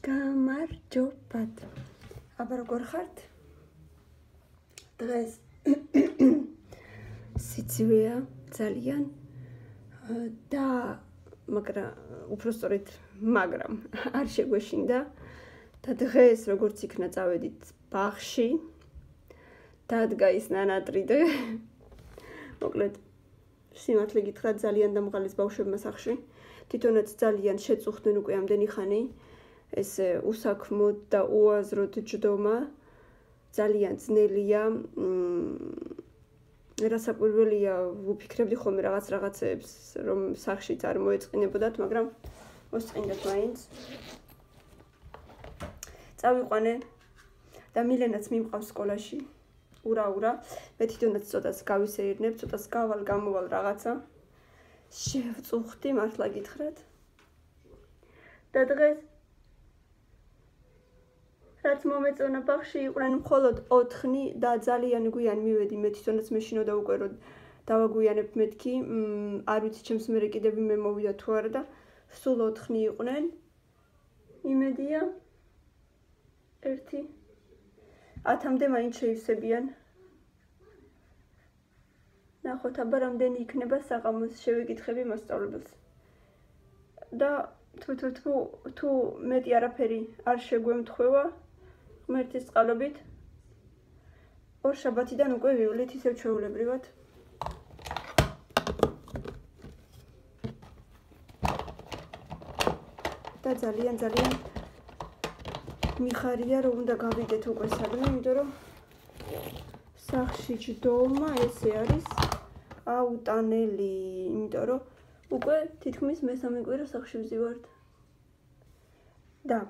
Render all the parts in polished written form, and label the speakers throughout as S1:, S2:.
S1: გამარჯობათ. აბა როგორ ხართ? დღეს სიცივეა ძალიან და მაგრამ არ შეგვეშინდა და დღეს როგორც იქნა წავედით ბაღში დადგა ის ნანატრი და მოკლედ სიმართლე გითხრათ ძალიან დამღალის ბავშვებმა სახში თვითონაც ძალიან შეწუხდნენ უკვე ამდენი ხანი ეს უსაქმოდ და უაზროდ ჯდომა ძალიან ძნელია რასაკვირველია ვუფიქრებდი ხოლმე რაღაცეებს რომ სახშიც არ მოეწყინებოდათ მაგრამ მოსწყინდათ მაინც წავიყვანე და მილენაც მიმყავს სკოლაში ურა მე თვითონაც ცოტას გავისეირნებ ცოტას გამოვალ რაღაცა შევწუხდი მართლა გითხრათ და დღეს რაც მომეწონა ბაღში იყვნენ მხოლოდ 4 და ძალიან გვიან მივედი მე თვითონაც მეშინოდა უკვე რომ დავაგვიანებ მეთქი არ ვიცი ჩემს მერე კიდევ მე მოვიდა თუ არა და სულ 4 იყვნენ იმედია 10-მდე მაინც შეივსებიან ნახოთ აბა რამდენი იქნება საღამოს შევეკითხები მასწავლებელს და თუ მეტი არაფერი არ შეგვემთხვევა ღმერთის წყალობით ორ შაბათიდან უკვე ვივლით ისევ ჩვეულებრივად და ძალიან მიხარია რომ უნდა გავიდეთ უკვე სადმე იმიტომ რომ სახში ჯდომა ესე არის აუტანელი იმიტომ რომ უკვე თითქმის მესამე კვირა სახში ვზივართ და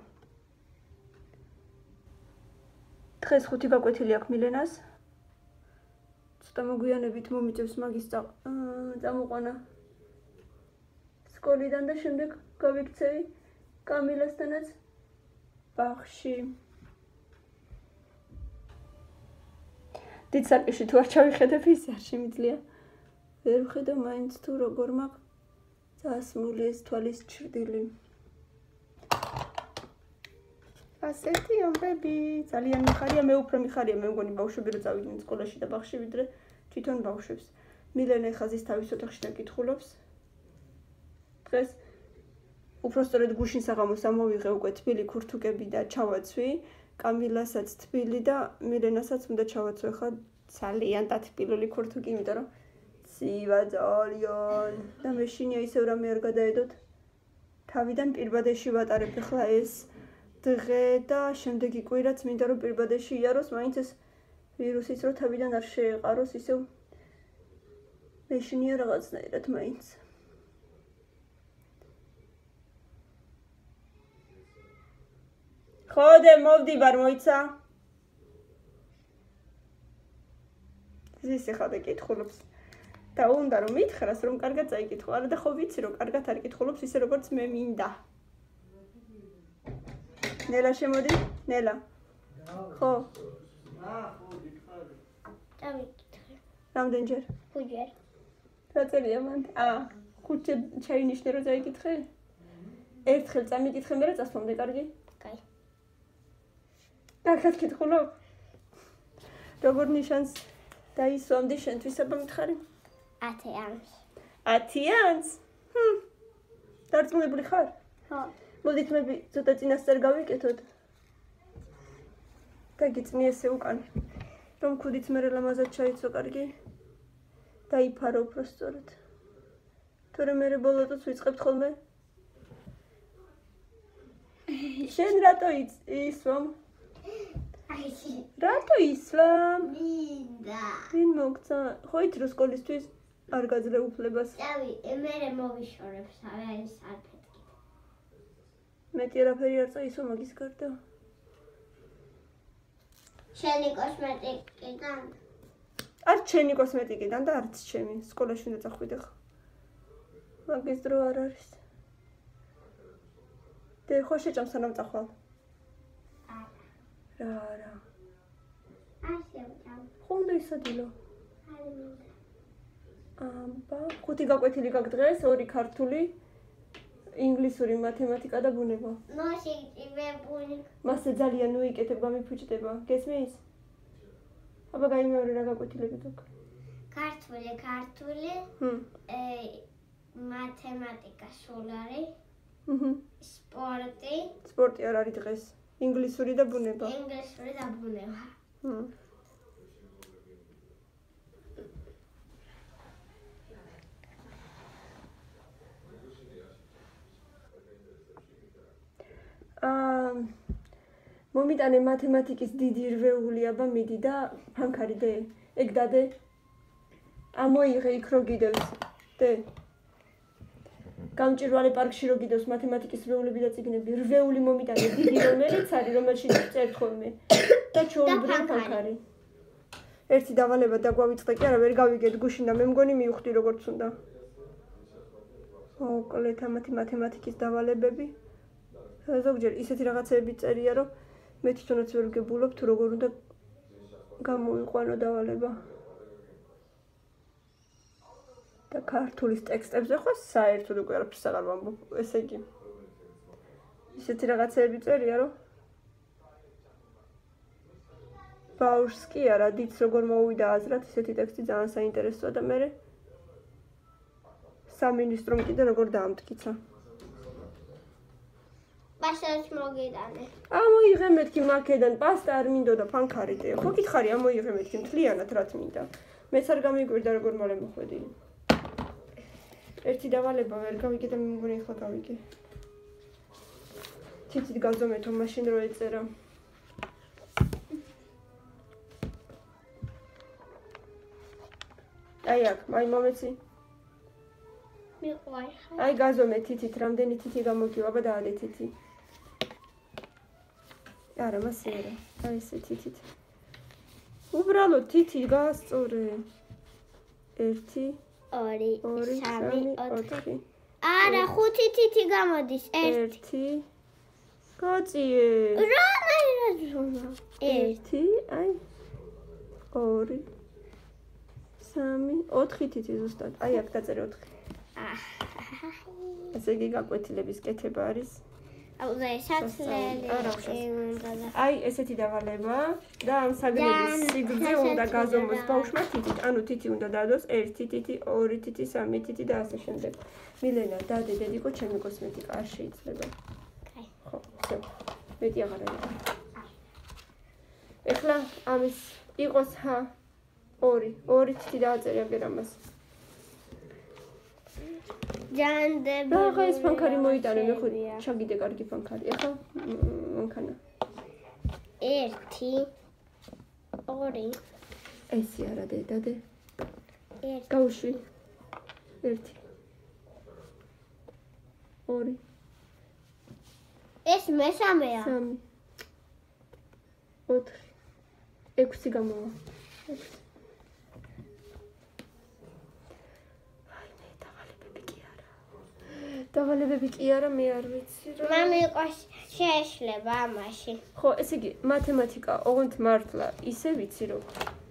S1: დღეს 5 გაკვეთილი აქვს მილენას ცოტა მოგვიანებით მომიწევს მაგის წამოყვანა სკოლიდან და შემდეგ გავიქცევი კამილასთანაც ბაღში დიდ სარკეში თუ არ ჩავიხედებ ის არ შემიძლია ვერ ვხედო მაინც თუ როგორ მაქვს წასმული ეს თვალის ჩრდილი ასეთი ამბები ძალიან მიხარია მე უფრო მიხარია მე მგონი ბავშვები რო წავიდნენ სკოლაში და ბაღში ვიდრე თვითონ ბავშვებს მილენა ხაზის თავის ოთახში დაკითხულობს დღეს უпростоრედ გუშინ საღამოს ამოვიღე უკვე თბილი ქურთუკები და ჩავაცვი კამილასაც თბილი და მილენასაც უნდა ჩავაცვე ხა ძალიან დათბილული ქურთუკი იმიტომ რომ ცივა ძალიან და მეშინია ისევ რამე არ გადაედოთ თავიდან პირბადეში ვატარებ ხა ეს დღე და შემდეგი კვირაც მინდა რომ პირბადეში იაროს მაინც ეს ვირუსიც რო თავიდან არ შეეყაროს ისევ მეშინია რაღაცნაირად მაინც ხოდე მოვდიბარ მოიცა ზის ხადე კითხულობს და უნდა რომ მითხრას რომ კარგად წაიკითხო არა და ხო ვიცი რომ კარგად არ კითხულობს ისე როგორც მე მინდა ნელა შემოდი ნელა ხო
S2: დავიკითხე
S1: რამდენჯერ
S2: 5-ჯერ
S1: რა წერია მან 5-ჯერ ჩაინიშნე რომ წაიკითხე ერთხელ წამიკითხე მე რა წასვლამდე კარგი
S2: კაი
S1: კარგად კითხულობ როგორ ნიშანს დაისვამდი შენთვის აბა მითხარი
S2: 10
S1: 10 დარწმუნებული ხარ
S2: ხო
S1: მოდით მე ცოტა წინასწარ გავიკეთოთ და გიწნი ესე უკან რომ ქუდიც მე ლამაზად ჩაიცო კარგი დაიფარო უფრო სწორად თორემ მე ბოლოდაც ვიწყებთ ხოლმე შენ რატო ისვამ რატო ისვამ
S2: მინდა
S1: ვინ მოგცა ხო იცი რომ სკოლისთვის არ გაძლევ უფლებას
S2: წავი მე მოვიშორებ საერთოდ სალფეტკით
S1: მეტი არაფერი არ წაისვა მაგის გარდა
S2: შენი კოსმეტიკიდან
S1: არც შენი კოსმეტიკიდან და არც ჩემი სკოლაში უნდა წახვიდე ხო მაგის დრო არ არის და ხო შეჭამს სანამ წახვალ რა ხო უნდა ისადილო აბა 5 გაკვეთილი გაქვს დღეს 2 ქართული ინგლისური, მათემატიკა და ბუნება.
S2: No შეიძლება
S1: მასე ძალიან უიკეთებ, გამიფუჭდება. გესმის? აბა გაიმეორე რა გაკვეთილებით აქვს.
S2: ქართული, მათემატიკა სულარი, სპორტი.
S1: სპორტი არ არის დღეს. ინგლისური და ბუნება.
S2: ინგლისური და ბუნება.
S1: მომიტანე მათემატიკის დიდი რვეული აბა მიდი და ფანქარი დე. ეგ დადე. ამოიღე იქ რო გიდევს. დე. გამჭირვალე პარკში რო გიდევს მათემატიკის რვეულები და წიგნები. რვეული მომიტანე დიდი რომელიც არის, რომელშიც წერთ ხოლმე. და ჩაუბრუნ ფანქარი. ერთი დავალება დაგვავიწყდა კი არა, ვერ გავიგეთ გუშინ და მე მგონი მივხვდი როგორც უნდა. მოკლედ ამათი მათემატიკის დავალებები. ზოგჯერ ისეთი რაღაცეები წერია, რომ მე თვითონაც ვერ ვგებულობ თუ როგორ უნდა გამოვიყვანო დავალება. და ქართულის ტექსტებზე ხო საერთოდ უკვე არაფერს აღარ ვამბობ, ესე იგი. ისეთი რაღაცეები წერია, რომ ბავშვს კი არა, დიდს როგორ მოუვიდა აზრად, ისეთი ტექსტი ძალიან საინტერესოა და მე სამინისტრომ კიდე როგორ დაამტკიცა.
S2: პასტას მოგიტანე.
S1: ამოიღე მეთქი მაქედან, პასტა არ მინდოდა ფანქარი დე. ხო გითხარი ამოიღე მეთქი მთლიანად რაც მინდა. მეც არ გამიგვირდა როგორ მალე მოხვედი. ერთი დავალება ვერ გავიგე და მე მგონი ახლა გავიგე. თითით გავზომეთო მაშინ რო ეწერა. აი აქ, მაი მომეცი.
S2: მიყვარ.
S1: აი გაზომე თითით, რამდენი თითი გამოგივა, აბა დაადე თითი. არა, მასე არა. აი ესე თითით. უბრალოდ თითი გაასწორე. 1
S2: 2 3
S1: 4
S2: არა, 5 თითი გამოდის.
S1: 1 გაწიე.
S2: რა ზონა?
S1: 1 აი 2 3 4 თითი ზუსტად. აი აქ დაწერე 4. ესე იგი გაკვეთილების კეთება არის.
S2: აუზე საცლელი.
S1: აი ესეთი დავალება და ამ საგნების სიგრძე უნდა გაზომოს ბავშვმა თითით. ანუ თითი უნდა დადოს 1 თითი, 2 თითი, 3 თითი და ასე შემდეგ. მილენა, დადე დედიკო ჩემი კოსმეტიკა არ შეიძლება. ხო, всё. მეტი აღარ არის. ეხლა ამის იყოს 2 თითი დააწერე აგერ ამას.
S2: ჯანდები.
S1: რა ეს ფანქარი მოიტანე მე ხო ჩაგიდე კარგი ფანქარი. ეხლა მანქანა.
S2: 1 2
S1: ესე არა დედადე.
S2: 1
S1: გავუშვი. 1 2
S2: ეს მესამეა.
S1: 3 4 6 გამოვა. დავალებები კი არა, მე არ ვიცი რა.
S2: მამიკოს შეეშლება ამაში.
S1: ხო, ესე იგი, მათემატიკა, ოღონდ მართლა ისე ვიცი რომ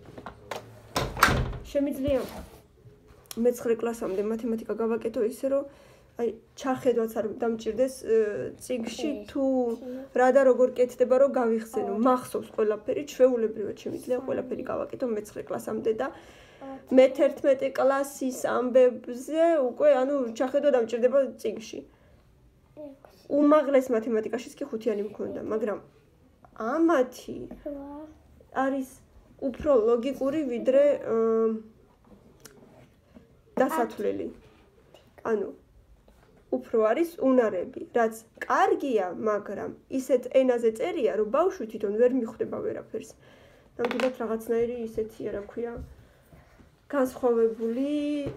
S1: შემიძლია მე-9 კლასამდე მათემატიკა გავაკეთო ისე რომ აი ჩახედვაც არ დამჭირდეს წიგნში თუ რა და როგორ კეთდება რომ გავიხსენო. მახსოვს ყველაფერი, ჩვეულებრივად შემიძლია ყველაფერი გავაკეთო მე-9 კლასამდე და მე-11 კლასის ამბებზე უკვე ანუ ჩახედვა დამჭირდება წიგნში. უმაღლეს მათემატიკაშიც კი 5-იანი მქონდა, მაგრამ ამათი არის უფრო ლოგიკური ვიდრე დასათვლელი. ანუ უფრო არის უნარები, რაც კარგია, მაგრამ ისეთ ენაზე წერია, რომ ბავშვი თვითონ ვერ მიხვდება ვერაფერს. ნამდვილად რაღაცნაირი ისეთია, რა ქვია, განსხვავებული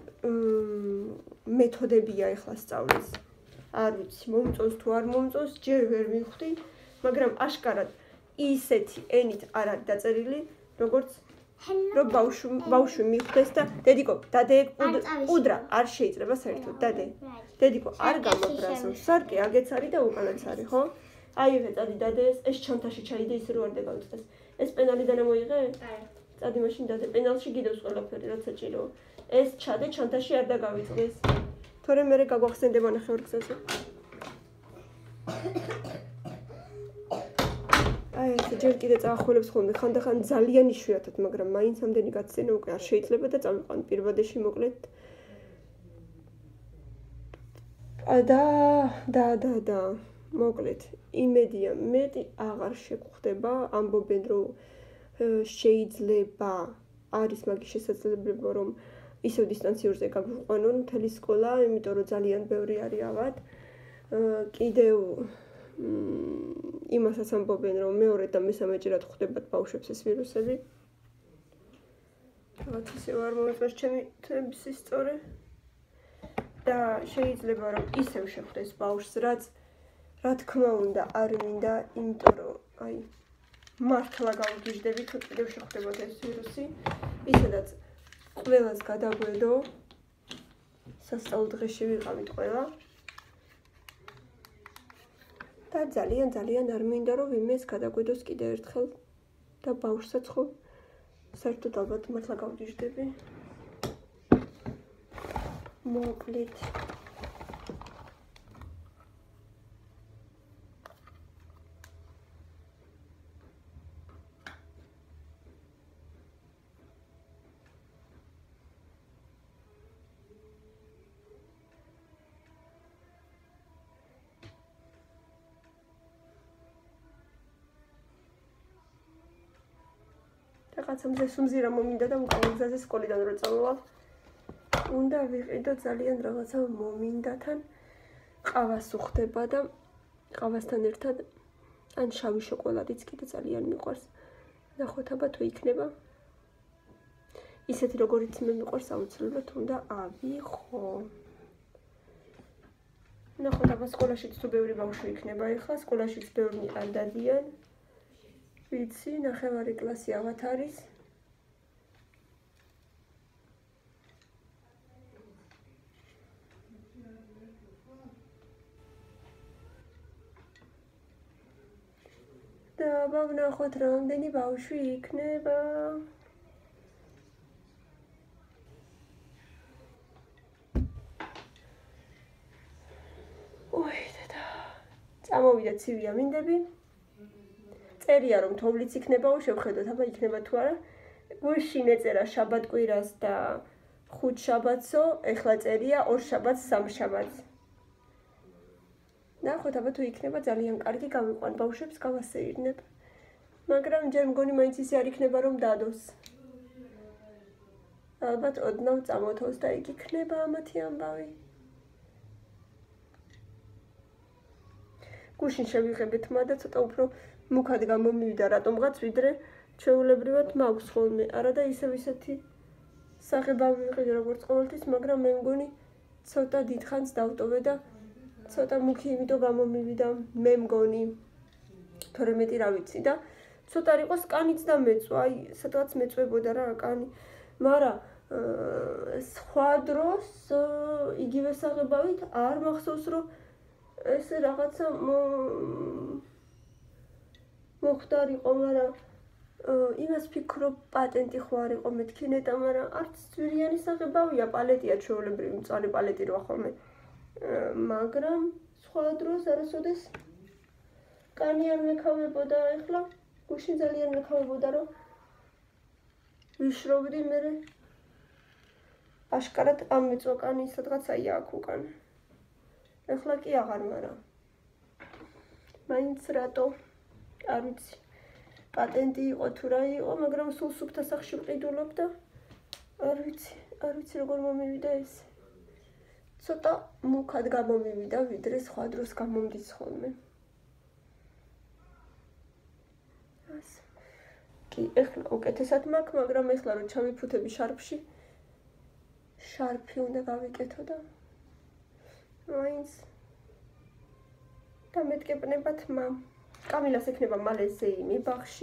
S1: მეთოდებია ახლა სწავლის. არ ვიცი, მომწონს თუ არ მომწონს, ჯერ ვერ მივხვდი, მაგრამ აშკარად ისეთი ენით არ არის დაწერილი, როგორც რომ ბავშვი მიხვდეს და დედიკო, დადე უდრა არ შეიძლება საერთოდ, დადე. დედიკო, არ გამობრაზო, სარკე აგეც არის და უკანაც არის, ხო? აი ეგ წადი დადე, ეს ჩანთაში ჩაიდე ისე რომ არ დაგავიწყდეს. ეს პენალი დანამოიღე? წადი მაშინ დადე, პენალში გიდევს ყველაფერი, რაც საჭიროა. ეს ჩადე ჩანთაში არ დაგავიწყდეს. თორემ მე გაგვახსენდება ნახევარ გზაზე. აი ეს ჯერ კიდე წაახველებს ხოლმე ხანდახან ძალიან იშვიათად, მაგრამ მაინც ამდენი გაცენა უკვე არ შეიძლება და წავიყვან პირბადეში მოკლედ. და მოკლედ იმედია მეტი აღარ შეგხვდება, ამბობენ რომ შეიძლება არის მაგის შესაძლებლობა რომ ისევ დისტანციურზე გაგვიყვანონ მთელი სკოლა, იმიტომ რომ ძალიან ბევრი არის ავად. კიდევ იმასაც ამბობენ რომ მეორე და მესამეჯერად ხვდებათ ბავშვებს ეს ვირუსები. რაღაც ისევ არ მომეწონს ჩემი თემის სწორე. და შეიძლება რომ ისევ შეხვდეს ბავშვს, რაც რა თქმა უნდა არ მინდა, იმიტომ რომ აი მართლა გავგიჟდები თუ კიდევ შეხვდებათ ეს ვირუსი, ისედაც ყველას გადაგვედო სასწავლო დღეში ვიყავით ყველა. და ძალიან არ მინდა რომ ვინმეს გადაგვედოს კიდევ ერთხელ და ბავშვსაც ხო საერთოდ ალბათ მართლა გავგიჟდები. მოკლედ რაღაცამზე სუმზირა მომინდა და უკან გზაზე სკოლიდან რო წავალ. უნდა ვიყიდო ძალიან რაღაცა მომინდათან ყავას უხდება და ყავასთან ერთად ან შავი შოკოლადიც კიდე ძალიან მიყვარს. ნახოთ აბა თუ იქნება. ისეთი როგორიც მე მიყვარს აუცილებლად უნდა ავიღო. ნახოთ აბა სკოლაშიც თუ ბევრი ბავშვი იქნება ახლა, სკოლაშიც ბევრი არ დადიან. ვიცი, ნახევარი კლასი ავად არის. და აბა ვნახოთ რამდენი ბავშვი იქნება. წამოვიდა ცივი ამინდები. წერია რომ თოვლიც იქნებაო, შევხედოთ აბა იქნება თუ არა. გუშინ ეწერა შაბათ კვირას და 5 შაბათსო, ეხლა წერია 2 შაბათს 3 შაბათს. ნახოთ აბა თუ იქნება ძალიან კარგი გავიყვან ბავშვებს გავასეირნებ. მაგრამ ჯერ მგონი მაინც ისე არ იქნება რომ დადოს. ალბათ ოდნავ წამოთოს და იქ იქნება ამათი ამბავი. გუშინ შევიღებთ მა და ცოტა უფრო მუქად გამომივიდა რატომღაც ვიდრე ჩვეულებრივად მაქვს ხოლმე. არა და ისევ ისეთი საღებავი ვიყიდე როგორც ყოველთვის, მაგრამ მე მგონი ცოტა დიდხანს დავტოვე და ცოტა მუქი იმიტომ გამომივიდა მე მგონი. თორე მეტი რა ვიცი და ცოტა არ იყოს კანიც და მეწვა, აი სადღაც მეწვებოდა რა კანი. მაგრამ სხვა დროს იგივე საღებავით არ მახსოვს რომ ეს რაღაცა მოხდარიყო, მაგრამ იმას ვფიქრობ პატენტი ხო არ იყო მეთქი ნეტა, მაგრამ არც ძვირიანი საღებავია, პალეტია ჩვეულებრივი მწვანე პალეტი როა ხოლმე. მაგრამ სხვა დროს არასოდეს კანი არ მეკავებოდა, ეხლა გუშინ ძალიან მეკავებოდა რომ ვიშრობდი მერე აშკარად ამეწვა კანი სადღაცაა აქ უკან. ეხლა კი აღარ, მაგრამ მაინც რატო არ ვიცი. პატენტი იყო თუ რა იყო, მაგრამ სულ სუფთა სახში ვყიდულობ და არ ვიცი როგორ მომივიდა ეს. ცოტა მუქად გამომივიდა, ვიდრე სხვა დროს გამომდის ხოლმე. ასე. კი, ეხლა უკეთესად მაქვს, მაგრამ ეხლა რომ ჩავიფუთები შარფში, შარფი უნდა გავიკეთო და მაინც და მეტკეპნებათ მამ. კამილას ექნება მალე ზეიმი ბაღში.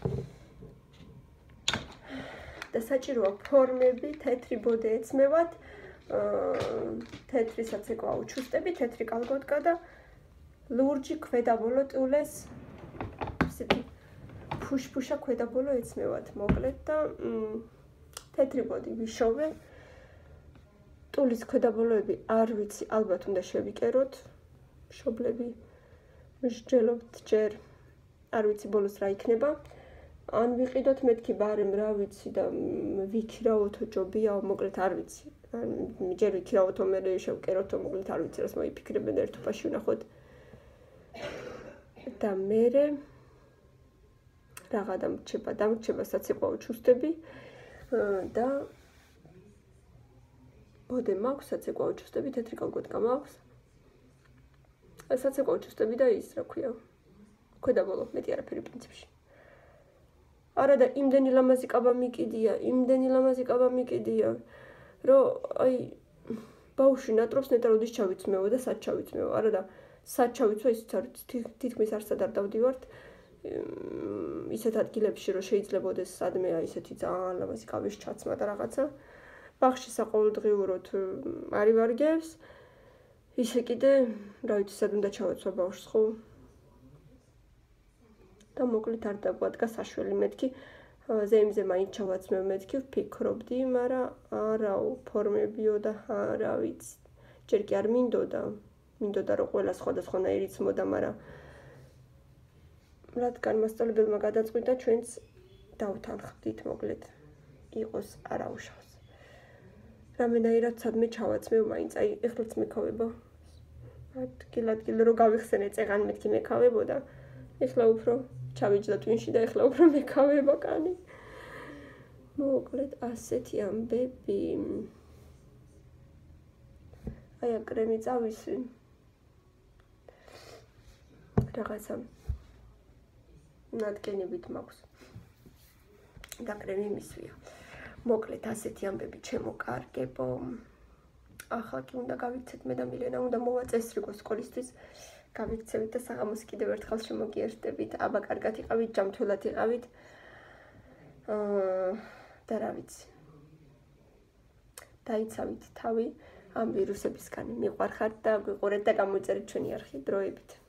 S1: და საჭიროა ფორმები, თეთრი ბოდე ეცმევათ, თეთრისაც ეკვა უჩუსტები, თეთრი კალგოტკა და ლურჯი ქვედაბოლო ტულეს ისეთი ფუშფუშა ქვედაბოლო ეცმევათ მოკლედ და თეთრი ბოდი ვიშოვე. ტულის ქვედაბოლოები არ ვიცი, ალბათ უნდა შევიკეროთ. მშობლები მსჯელობთ ჯერ არ ვიცი ბოლოს რა იქნება. ან ვიყიდოთ მეთქი ბარემ რა ვიცი და ვიქირავოთო ჯობიაო, მოკლედ არ ვიცი. ჯერ ვიქირავოთო, მე შევკეროთო, მოკლედ არ ვიცი, რას მოიფიქრებენ ერთ თვეში ვნახოთ. და მე რაღა დამრჩება საცეკვაო ჩუსტები და ბოდე მაქვს საცეკვაო ჩუსტები, თეთრი კალკოტკა მაქვს. საცეკვაო ჩუსტები და ის, რა ქვია, ქვედაბოლო, მეტი არაფერი პრინციპში. არა და იმდენი ლამაზი კაბა მიყიდია, რომ აი ბავშვი ნატრობს ნეტარ როდის ჩავიცმევო და სად ჩავიცმევო. არა და სად ჩავიცვა ისიც არ ვიცი, თითქმის არსად არ დავდივართ ისეთ ადგილებში, რომ შეიძლებაოდეს სადმეა ისეთი ძალიან ლამაზი კაბის ჩაცმა და რაღაცა. ბაღში საყოველდღიუროდ არ ივარგებს. ისე კიდე, რა ვიცი, სად უნდა ჩავაცვა ბავშვს, ხო? და მოკლედ არ დაგვადგა საშველი მეთქი. ზეიმზე მაინც ჩავაცმევ მეთქი, ვფიქრობდი, მაგრამ არაო, ფორმებიო და რა ვიცი. ჯერ კი არ მინდოდა რომ ყველა სხვადასხვანაირი იცმოდა, მაგრამ რადგან მასწავლებელმა გადაწყვიტა, ჩვენც დავთანხმდით, მოკლედ იყოს არაუშავს. რამენაირად სადმე ჩავაცმევ მაინც, აი ეხლაც მეკავება. ადგილ რომ გავიხსენე წეღან მეთქი მეკავებოდა. ეხლა უფრო ჩავიჯდა ტვინში და ეხლა უფრო მეკავება კანი. მოკლედ ასეთი ამბები. აი ამ კრემი წავისვი. რაღაცა ნადგენებით მაქვს. და კრემი მისვია. მოკლედ ასეთი ამბები ჩემო კარგებო. ახლა კი უნდა გავიქცეთ მე და მილენა, უნდა მოვაწესრიგო სკოლისთვის. გავიქცევით და საღამოს კიდევ ერთხელ შემოგიერთდებით. აბა კარგად იყავით, ჯანმრთელად იყავით. და რა ვიცი. დაიცავით თავი ამ ვირუსებისგან. მიყვარხართ და გვიყურეთ და გამოიწერეთ ჩვენი არხი დროებით.